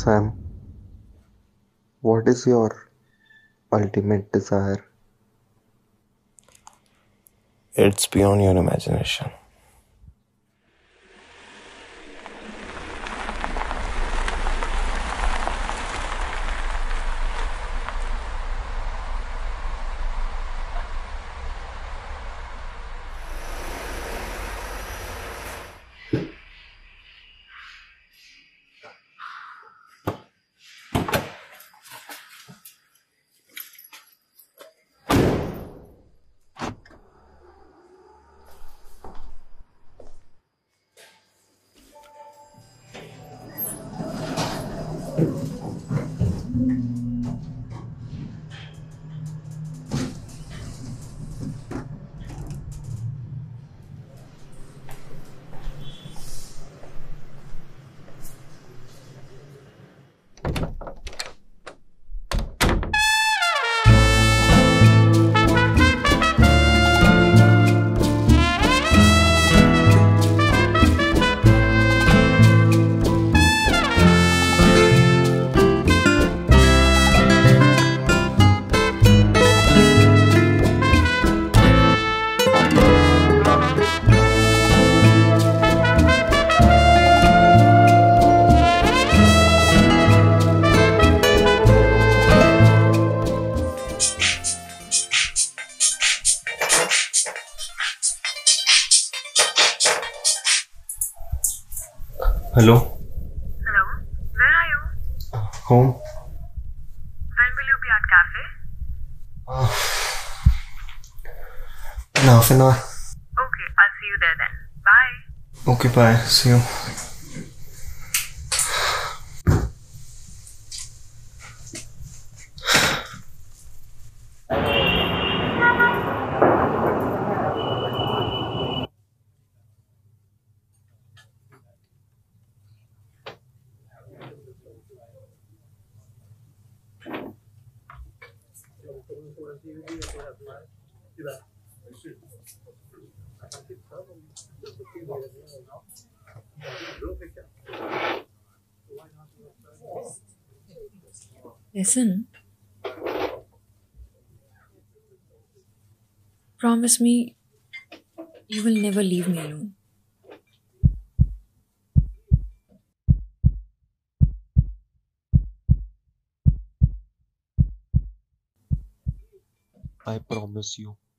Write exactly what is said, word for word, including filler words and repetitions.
Sam, what is your ultimate desire? It's beyond your imagination. Hello? Hello, where are you? Home? When will you be at cafe? In half an hour. Okay, I'll see you there then. Bye. Okay, bye. See you. Listen, promise me you will never leave me alone. I promise you.